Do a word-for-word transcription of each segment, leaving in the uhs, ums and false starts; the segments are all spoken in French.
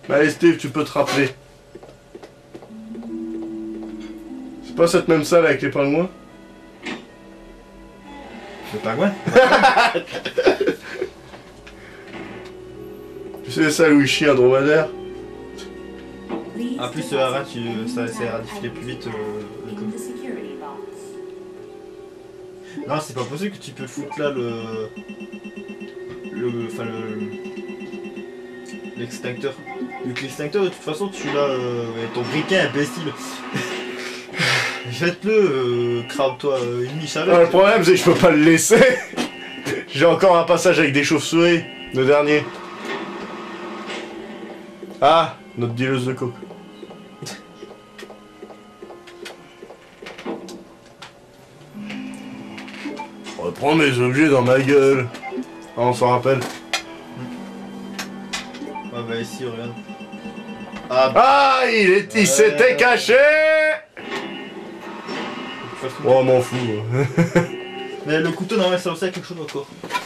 Allez Steve, tu peux te rappeler. C'est pas cette même salle avec les pingouins? Le pingouin? Tu sais, ça où il chie un dromadaire? En plus, euh, arrête, tu, ça, ça ira défiler plus vite. Euh, le coup. Non, c'est pas possible que tu peux foutre là le. Le. Enfin, le. L'extincteur. Vu que l'extincteur, de toute façon, tu l'as. Euh, avec ton briquet imbécile. Jette-le, euh, crame-toi euh, une niche avec. Ah, le problème, c'est que je peux pas le laisser. J'ai encore un passage avec des chauves-souris. Le dernier. Ah, notre dealeuse de coke. Je reprends mes objets dans ma gueule. Ah, on s'en rappelle. Ah bah ici, regarde. Ah, Ah, il est, il s'était caché. Oh, m'en fous. Mais le couteau, normalement, ça ressemble à quelque chose encore.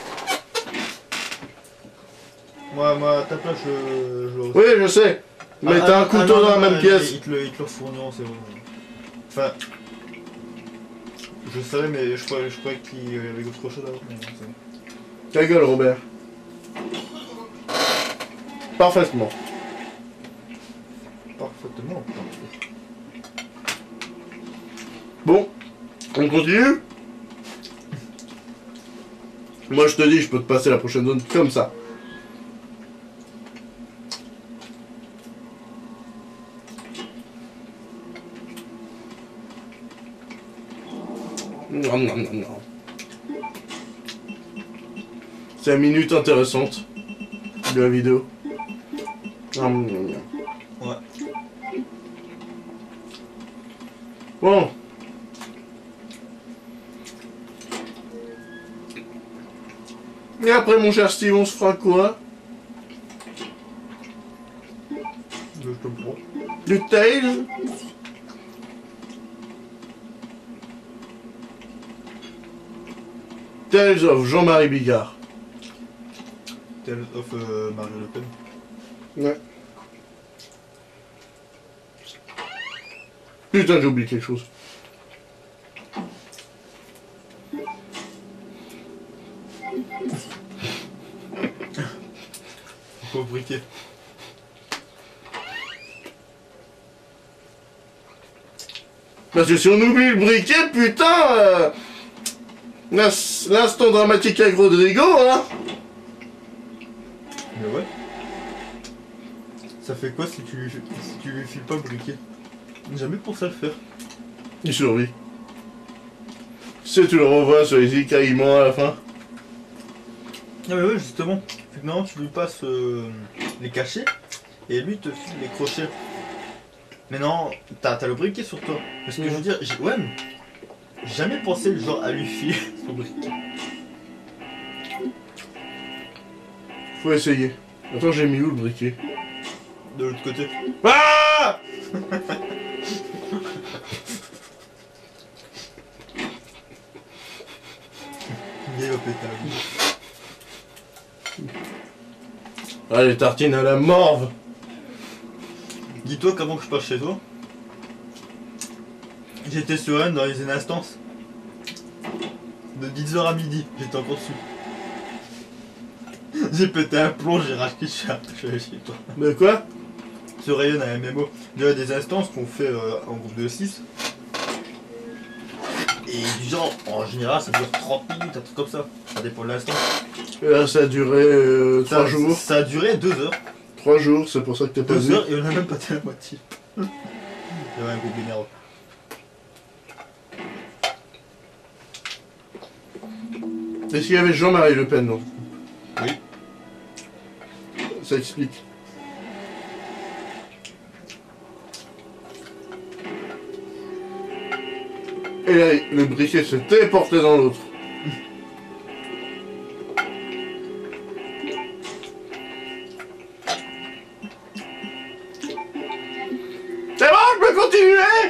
Moi, moi, à ta place, je... je... Oui, je sais. Mais ah, t'as ah, un couteau ah, non, dans la non, même non, pièce. Ils te le, ils te le fourniront, c'est bon. Enfin... Je savais, mais je croyais, je croyais qu'il y avait autre chose avant. Mais c'est bon. Ta gueule, Robert. Parfaitement. Parfaitement, parfait. Bon, on continue. Moi je te dis, je peux te passer la prochaine zone comme ça. Non, non, non, non. C'est la minute intéressante de la vidéo. Non, non, non. Ouais. Bon. Et après, mon cher Steve, on se fera quoi? Je te prends. Du tail? Tales of Jean-Marie Bigard. Tales of euh, Mario Le Pen. Ouais. Putain, j'ai oublié quelque chose. Pauvre briquet. Parce que si on oublie le briquet, putain euh, l'instant dramatique avec Rodrigo, hein. Mais ouais. Ça fait quoi si tu lui, si tu lui files pas le briquet? Jamais pour ça le faire. Il survit. Si tu le revois sur les écaillements à la fin. Ah mais ouais, justement. Non, tu lui passes euh, les cachets et lui te file les crochets. Mais non, t'as le briquet sur toi. Parce que je veux dire, j'ai ouais, mais j'ai jamais pensé genre à lui filer son briquet. Faut essayer. Attends, j'ai mis où le briquet? De l'autre côté. Ah Il va péter un bout. Ah, les tartines à la morve. Dis-toi qu'avant que je passe chez toi, j'étais serein dans les instances. De dix heures à midi, j'étais encore dessus. J'ai pété un plomb, j'ai racheté cher, je suis allé chez toi. De quoi? Sur Rayon à M M O, il y a des instances qu'on fait euh, en groupe de six. Et du genre, en général, ça dure trente minutes, un truc comme ça. Ça dépend de l'instant. Et là, ça a duré euh, trois jours. Ça a duré deux heures. Trois jours, c'est pour ça que t'es pas Deux venu. heures et on a même pas été à la moitié. Il y avait un groupe d'énerve. Est-ce qu'il y avait Jean-Marie Le Pen, non? Oui. Ça explique. Et là, le briquet s'est téléporté dans l'autre. C'est bon, je peux continuer?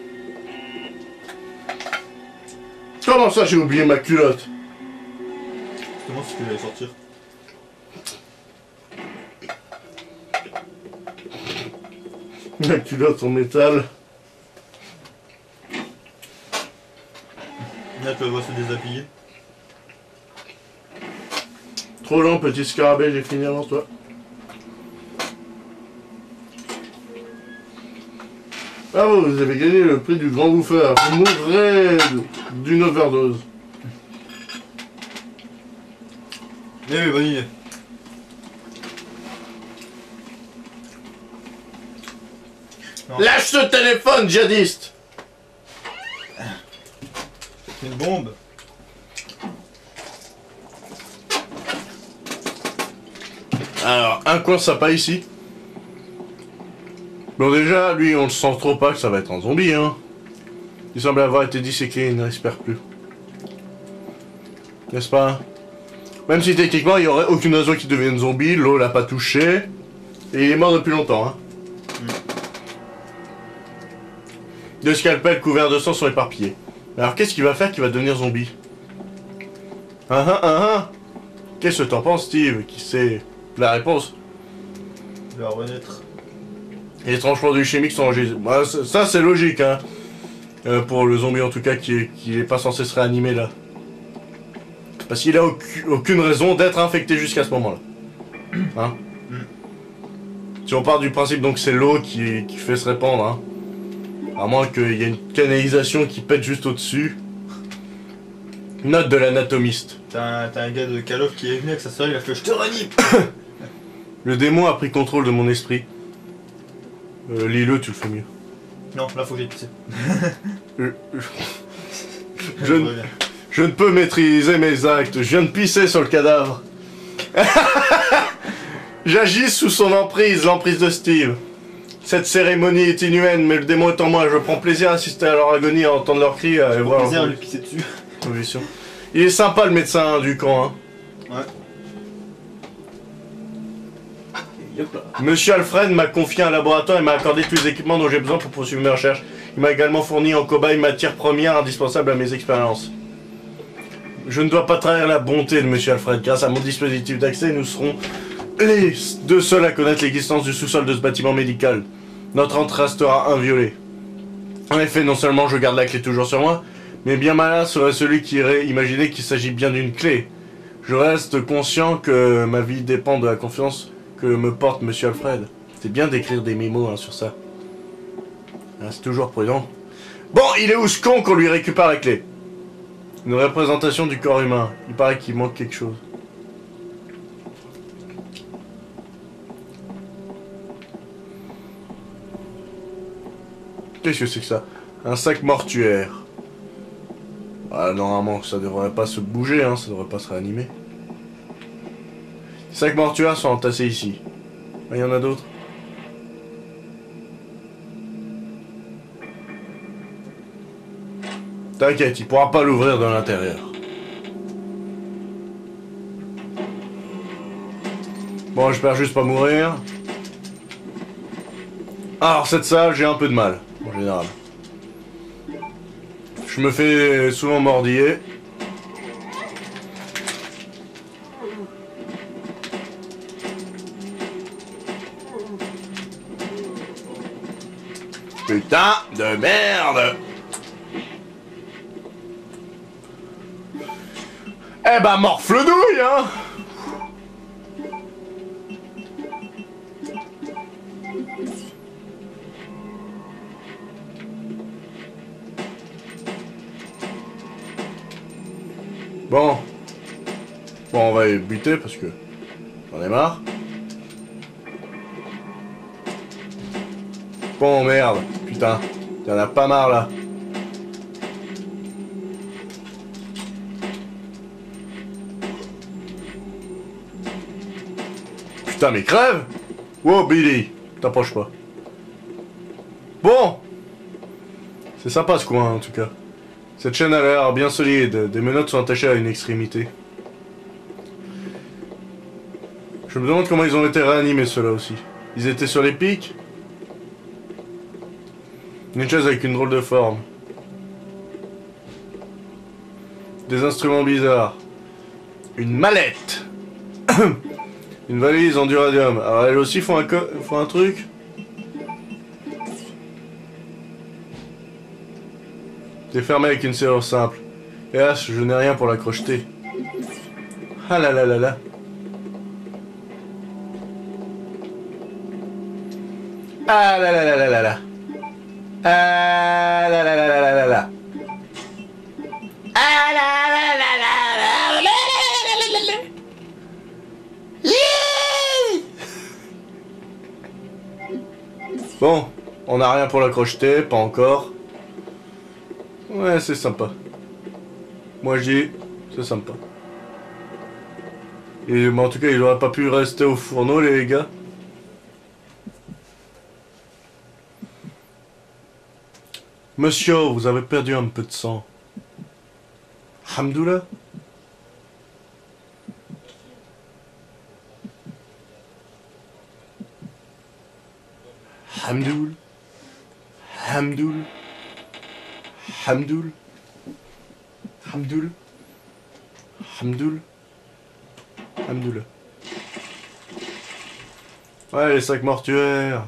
Comment ça, j'ai oublié ma culotte? Comment est-ce que j'allais sortir? La culotte en métal. Là, tu le vois se déshabiller. Trop lent, petit scarabée, j'ai fini avant toi. Bravo, vous avez gagné le prix du grand bouffeur. Vous mourrez d'une overdose. Eh oui, bonne idée. Non. Lâche ce téléphone, djihadiste! C'est une bombe. Alors, un coin sympa ici. Bon déjà, lui, on le sent trop pas que ça va être un zombie, hein. Il semble avoir été disséqué, il ne respire plus. N'est-ce pas? Même si techniquement, il n'y aurait aucune raison qu'il devienne zombie, l'eau l'a pas touché. Et il est mort depuis longtemps, hein. Mm. Deux scalpels couverts de sang sont éparpillés. Alors qu'est-ce qu'il va faire qu'il va devenir zombie? Ah ah ah ah. Qu'est-ce que t'en penses, Steve? Qui sait la réponse? Il va renaître. Les étranges produits chimiques sont enregistrés. Bah, ça, c'est logique, hein. Euh, pour le zombie, en tout cas, qui est, qui est pas censé se réanimer, là. Parce qu'il a aucune, aucune raison d'être infecté jusqu'à ce moment-là. Hein? Mm. Si on part du principe, donc, c'est l'eau qui, qui fait se répandre, hein. À moins qu'il y ait une canalisation qui pète juste au-dessus. Note de l'anatomiste. T'as un, un gars de Call of qui est venu avec sa soeur, il a fait « Je te ranime !» Le démon a pris contrôle de mon esprit. Euh, lis-le, tu le fais mieux. Non, là faut que j'aille pisser. je, je, ne, je ne peux maîtriser mes actes, je viens de pisser sur le cadavre. J'agis sous son emprise, l'emprise de Steve. Cette cérémonie est inhumaine, mais le démon est en moi. Je prends plaisir à assister à leur agonie, à entendre leurs cris, à voir. Plaisir à lui pisser dessus. Il est sympa le médecin du camp, hein. Ouais. Monsieur Alfred m'a confié un laboratoire et m'a accordé tous les équipements dont j'ai besoin pour poursuivre mes recherches. Il m'a également fourni en cobaye matière première indispensable à mes expériences. Je ne dois pas trahir la bonté de Monsieur Alfred. Grâce à mon dispositif d'accès, nous serons les deux seuls à connaître l'existence du sous-sol de ce bâtiment médical. Notre entrée restera inviolée. En effet, non seulement je garde la clé toujours sur moi, mais bien malin serait celui qui irait imaginer qu'il s'agit bien d'une clé. Je reste conscient que ma vie dépend de la confiance que me porte Monsieur Alfred. C'est bien d'écrire des mémos hein, sur ça. Hein, c'est toujours prudent. Bon, il est où ce con qu'on lui récupère la clé? Une représentation du corps humain. Il paraît qu'il manque quelque chose. Qu'est-ce que c'est que ça? Un sac mortuaire. Ah, normalement, ça devrait pas se bouger, hein, ça devrait pas se réanimer. Les sacs mortuaires sont entassés ici. Il y en a d'autres. T'inquiète, il pourra pas l'ouvrir de l'intérieur. Bon, j'espère juste pas mourir. Alors, cette salle, j'ai un peu de mal, en général. Je me fais souvent mordiller. Putain de merde! Eh ben morfle-douille, hein! Bon. Bon, on va les buter parce que j'en ai marre. Bon, merde. Putain. Y'en a pas marre, là. Putain, mais crève! Wow, Billy. T'approches pas. Bon. C'est sympa, ce coin, en tout cas. Cette chaîne a l'air bien solide, des menottes sont attachées à une extrémité. Je me demande comment ils ont été réanimés ceux-là aussi. Ils étaient sur les pics? Une chaise avec une drôle de forme. Des instruments bizarres. Une mallette. Une valise en duradium. Alors elles aussi font un, co font un truc. C'est fermé avec une serrure simple. Hélas, je n'ai rien pour la crocheter. Ah là là là là. Ah là là là là là là. Ah là là là là là là là. Ah là là là là là là là là. Yeah. Bon, on n'a rien pour la crocheter, pas encore. Ouais, c'est sympa. Moi je dis, c'est sympa. Et mais en tout cas, il aurait pas pu rester au fourneau, les gars. Monsieur, vous avez perdu un peu de sang. Hamdoullah. Hamdoul. Hamdoul. Hamdoul. Hamdoul. Hamdoul. Hamdoul. Ouais, les sacs mortuaires.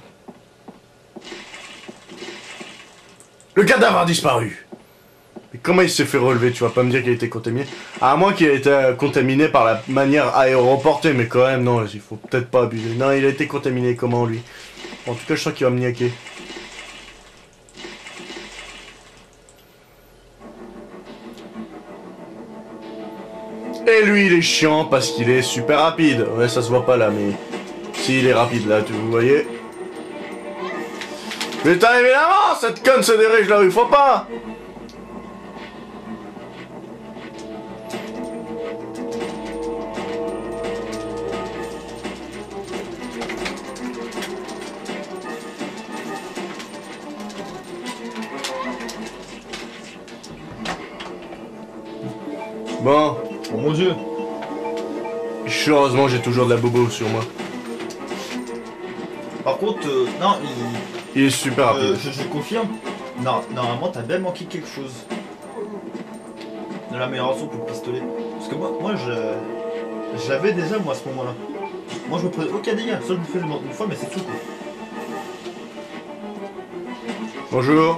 Le cadavre a disparu. Mais comment il s'est fait relever? Tu vas pas me dire qu'il a été contaminé? À moins qu'il ait été contaminé par la manière aéroportée, mais quand même, non, il faut peut-être pas abuser. Non, il a été contaminé, comment lui? En tout cas, je sens qu'il va me niaquer. Et lui, il est chiant parce qu'il est super rapide. Ouais, ça se voit pas là, mais... Si, il est rapide là, tu vous voyez. Putain, évidemment, cette conne se dirige là où il faut pas. Bon. Oh mon dieu. Heureusement, j'ai toujours de la bobo sur moi. Par contre, euh, non, il... Il est super rapide. Euh, je, je confirme. Non, normalement, t'as bien manqué quelque chose. De l'amélioration pour le pistolet. Parce que moi, moi je... J'avais déjà, moi, à ce moment-là. Moi, je me prenais aucun dégât. Ça, je me faisais une fois, mais c'est tout, quoi. Bonjour.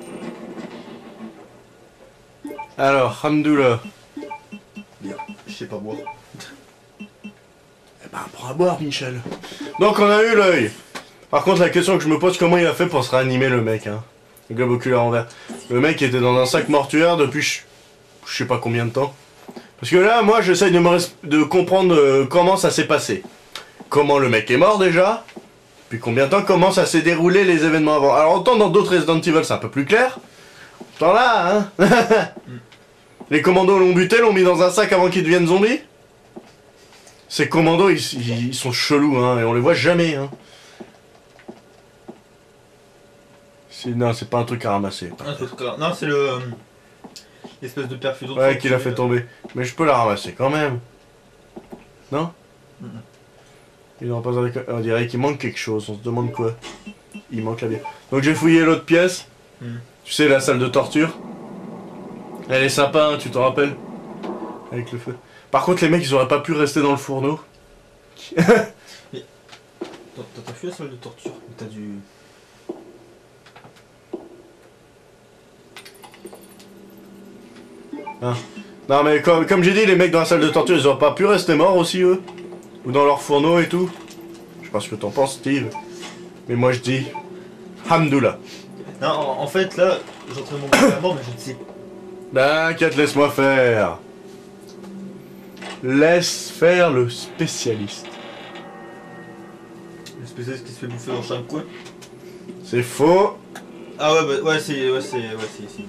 Alors, Hamdoullah. Bien, je sais pas boire. Eh ben, prends à boire, Michel. Donc, on a eu l'œil. Par contre, la question que je me pose, comment il a fait pour se réanimer, le mec, hein? Le globe oculaire en verre. Le mec était dans un sac mortuaire depuis je, je sais pas combien de temps. Parce que là, moi, j'essaye de, me res... de comprendre euh, comment ça s'est passé. Comment le mec est mort, déjà. Puis combien de temps, comment ça s'est déroulé, les événements avant. Alors, autant dans d'autres Resident Evil, c'est un peu plus clair. Autant là, hein. Les commandos l'ont buté, l'ont mis dans un sac avant qu'ils deviennent zombies. Ces commandos, ils, ils, ils sont chelous, hein, et on les voit jamais, hein. Non, c'est pas un truc à ramasser. Ah, non, c'est le... L'espèce de perfusion. Ouais, qu'il a fait tomber. Mais je peux la ramasser quand même. Non? Mm-hmm. Il n'aura pas avec... On dirait qu'il manque quelque chose, on se demande quoi. Il manque la bière. Donc j'ai fouillé l'autre pièce. Mm. Tu sais, la salle de torture. Elle est sympa, hein, tu t'en rappelles? Avec le feu. Par contre, les mecs, ils auraient pas pu rester dans le fourneau. Mais... T'as fui la salle de torture, mais t'as dû... Hein. Non mais comme, comme j'ai dit, les mecs dans la salle de torture, ils auraient pas pu rester morts aussi, eux? Ou dans leur fourneau et tout? Je sais pas ce que t'en penses, Steve. Mais moi je dis... Hamdoullah. Non, en, en fait, là, j'entends mon mec à mort, mais je ne sais pas. T'inquiète, laisse-moi faire. Laisse faire le spécialiste. Le spécialiste qui se fait bouffer dans chaque coin? C'est faux. Ah ouais, bah, ouais, c'est... Ouais, c'est... Ouais, c'est ici.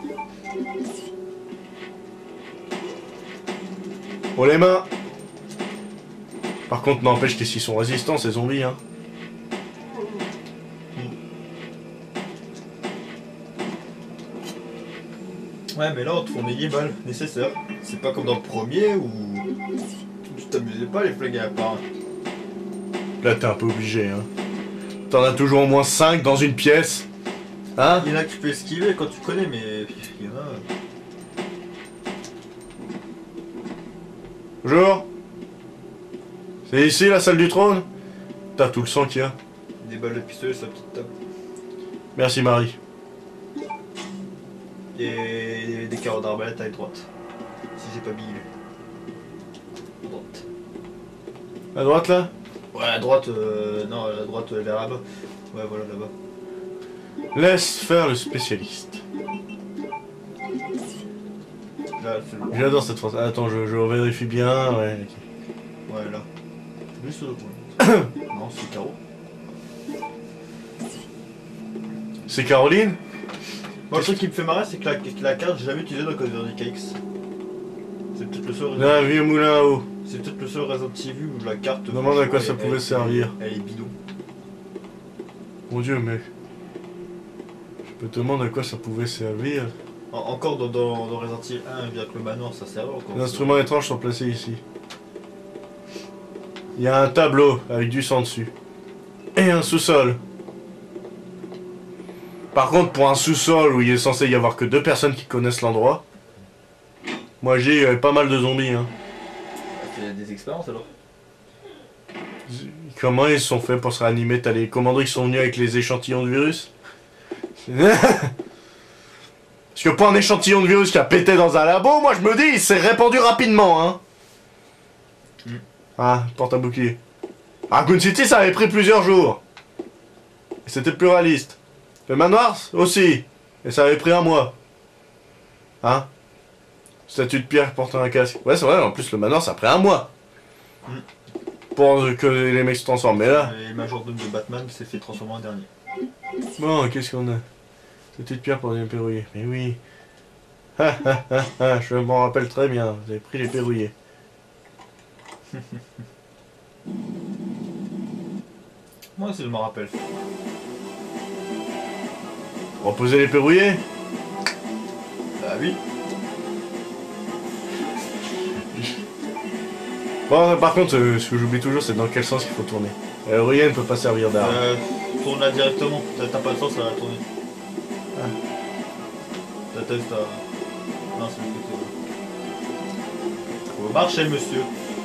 Pour les mains. Par contre, n'empêche qu'ils sont résistants, ces zombies, hein. Ouais, mais là, on te fournit les balles nécessaires. C'est pas comme dans le premier où tu t'amusais pas les flinguer à part. Là, t'es un peu obligé, hein. T'en as toujours au moins cinq dans une pièce. Hein? Il y en a qui peut esquiver quand tu connais, mais il y en a... Bonjour. C'est ici la salle du trône? T'as tout le sang qu'il y a. Des balles de pistolet sur la petite table. Merci Marie. Et des carreaux d'arbalète à droite. Si j'ai pas billé. Droite. À droite là? Ouais, à droite, euh, non, à droite, euh, vers là-bas. Ouais, voilà, là-bas. Laisse faire le spécialiste. Là, c'est bon. J'adore cette phrase. Attends, je, je vérifie bien. Ouais, ok. Ouais, là. Juste au point. Non, c'est carreau. C'est Caroline? Moi, le truc qui me fait marrer, c'est que la, que la carte, j'ai jamais utilisé dans Code Veronica X. C'est peut-être le seul réseau. Là, un vieux moulin à eau. C'est peut-être le seul réseau de T V où la carte. Demande à quoi ça elle- pouvait elle- servir. Elle est bidon. Mon dieu, mais. Je me demande à quoi ça pouvait servir. En- encore dans, dans, dans Resident Evil un, bien que le manoir, ça sert encore. Les instruments étranges sont placés ici. Il y a un tableau avec du sang dessus. Et un sous-sol. Par contre, pour un sous-sol où il est censé y avoir que deux personnes qui connaissent l'endroit, moi j'ai eu pas mal de zombies. Hein. Il y a des expériences alors. Comment ils sont faits pour se réanimer? T'as les commandos qui sont venus avec les échantillons de virus? Parce que pour un échantillon de virus qui a pété dans un labo, moi je me dis, il s'est répandu rapidement, hein. Mm. Ah, porte à bouclier. Raccoon City, ça avait pris plusieurs jours. Et c'était plus réaliste. Le manoir aussi. Et ça avait pris un mois. Hein? Statue de pierre portant un casque. Ouais, c'est vrai, en plus le manoir, ça a pris un mois. Mm. Pour que les mecs se transforment, mais là... Et le majordome de Batman s'est fait transformer en dernier. Bon, qu'est-ce qu'on a? Statue de pierre pour les perrouiller. Mais oui. Ha ha ha ha, je m'en rappelle très bien. Vous avez pris les perrouillés. Moi aussi je me rappelle. Reposer les perrouillés? Bah oui. Bon, par contre, euh, ce que j'oublie toujours, c'est dans quel sens il faut tourner. Euh, Rien ne peut pas servir d'arme. Euh, tourne là directement. T'as pas le sens, ça va tourner. Ah. T'as test à... Non, c'est le côté. Faut marcher, monsieur.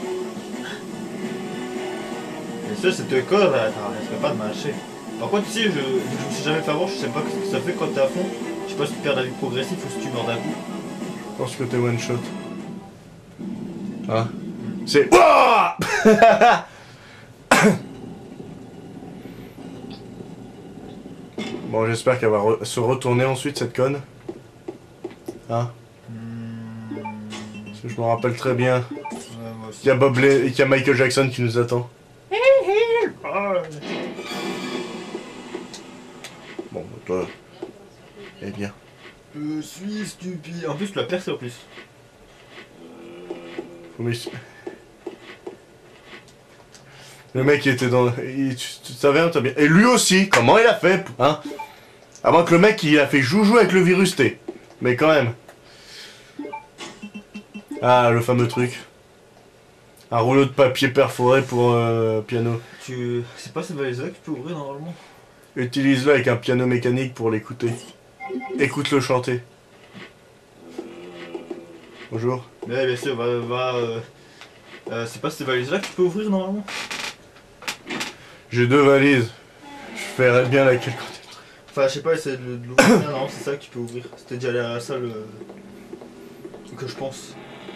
Monsieur, c'était quoi là? Attends, risque pas de marcher. Par contre, ici, je, je me suis jamais fait avoir, je sais pas ce que ça fait quand t'es à fond. Je sais pas si tu perds la vie progressive ou si tu meurs d'un coup. Je pense que t'es one shot. Ah. C'est. Ouah. Bon, j'espère qu'elle va re se retourner ensuite, cette conne. Hein? Hmm. Parce que je me rappelle très bien Ouais, moi aussi. qu'il y a Bob Le- qu'il y a Michael Jackson qui nous attend. Bon, bah, toi. Eh bien. Je suis stupide. En plus, tu l'as percé en plus. Faut m'y- Le mec il était dans... il- tu, tu savais, hein, t'as bien... Et lui aussi, comment il a fait, hein? À moins que le mec il a fait joujou avec le virus T. Mais quand même. Ah, le fameux truc. Un rouleau de papier perforé pour euh, piano. Tu... C'est pas cette valise là que tu peux ouvrir normalement? Utilise-le avec un piano mécanique pour l'écouter. Écoute-le chanter. Bonjour. Mais bien sûr, va... va euh... Euh, c'est pas cette valise là que tu peux ouvrir normalement? J'ai deux valises. Je ferais bien laquelle quand t'es... Enfin, je sais pas, essayer de de l'ouvrir. Non, c'est ça que tu peux ouvrir. C'était déjà allé à la salle euh... que je pense.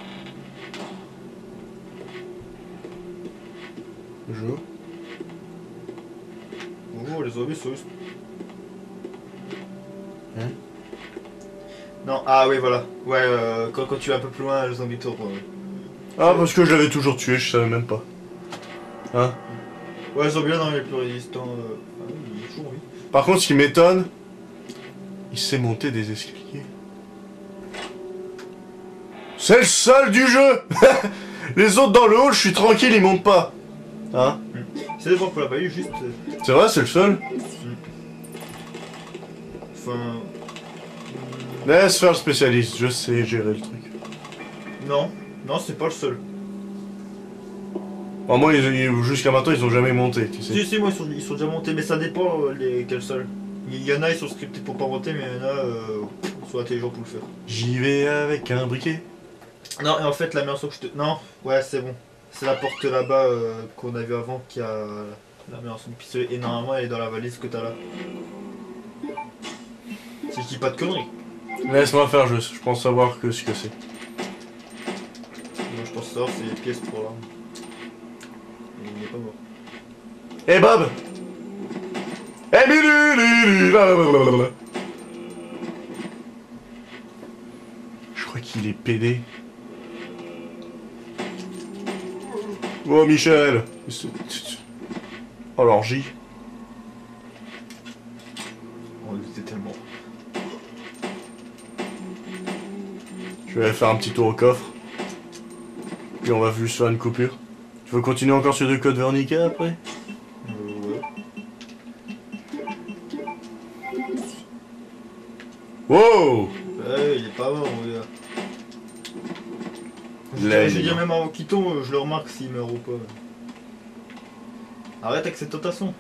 Bonjour. Bonjour, les zombies sont juste. Hein? Non, ah oui, voilà. Ouais, euh, quand, quand tu es un peu plus loin, les zombies tournent. Ouais. Ah, parce que je l'avais toujours tué, je savais même pas. Hein? Ouais, les zombies là, non, il est plus résistant. Euh... Ah oui, il est toujours, oui. Par contre, ce qui m'étonne, il sait monter des escaliers. C'est le seul du jeu. Les autres dans le hall, je suis tranquille, ils montent pas. Hein? C'est des fois qu'on l'a pas eu, juste. euh, C'est vrai, c'est le seul. Enfin. Laisse faire le spécialiste, je sais gérer le truc. Non, non, c'est pas le seul. Bon, moi, ils- ils- jusqu'à maintenant, ils ont jamais monté, tu sais. Si, si, moi ils sont, ils sont déjà montés, mais ça dépend euh, les, quels seuls. Il y en a, ils sont scriptés pour pas monter, mais il y en a, euh, ils sont intelligents pour le faire. J'y vais avec un briquet. Non, et en fait, la meilleure chose que je te. Non, ouais, c'est bon. C'est la porte là-bas euh, qu'on a vu avant qui a la meilleure son de pistolet. Et normalement, elle est dans la valise que t'as là. Si je dis pas de conneries. Laisse-moi faire, je, je pense savoir que ce que c'est. Moi je pense savoir c'est les pièces pour l'arme. Il n'est pas mort. Eh Bob. Eh Billy. Je crois qu'il est pédé. Oh Michel. Oh l'orgie. On était tellement. Je vais aller faire un petit tour au coffre. Puis on va juste faire une coupure. Tu veux continuer encore sur deux codes Vernica après? Euh, ouais. Wow. Ouais, il est pas mort, mon gars. Je Là, je veux il est dire, mort. même avant qu'il tombe, je le remarque s'il meurt ou pas. Arrête avec cette tentation.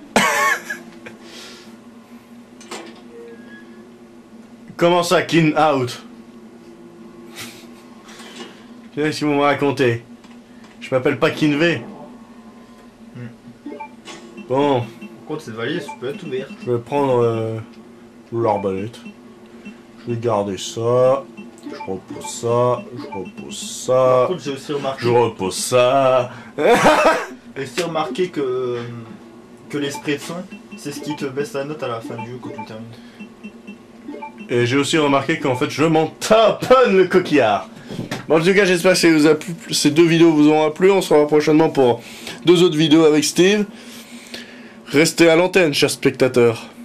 Comment ça, clean out? Qu'est-ce qu'ils vont me raconter? Je m'appelle pas Kinvey. Hmm. Bon, Par contre, cette valise peut être ouverte. je vais prendre euh, l'arbalète. Je vais garder ça. Je repose ça. Je repose Par ça. contre, j'ai aussi remarqué, Je repose ça. j'ai aussi remarqué que, que l'esprit de soin, c'est ce qui te baisse la note à la fin du jeu quand tu termines. Et j'ai aussi remarqué qu'en fait, je m'en taponne le coquillard. Bon, en tout cas, j'espère que ça vous a plu. Ces deux vidéos vous auront plu. On se revoit prochainement pour deux autres vidéos avec Steve. Restez à l'antenne, chers spectateurs.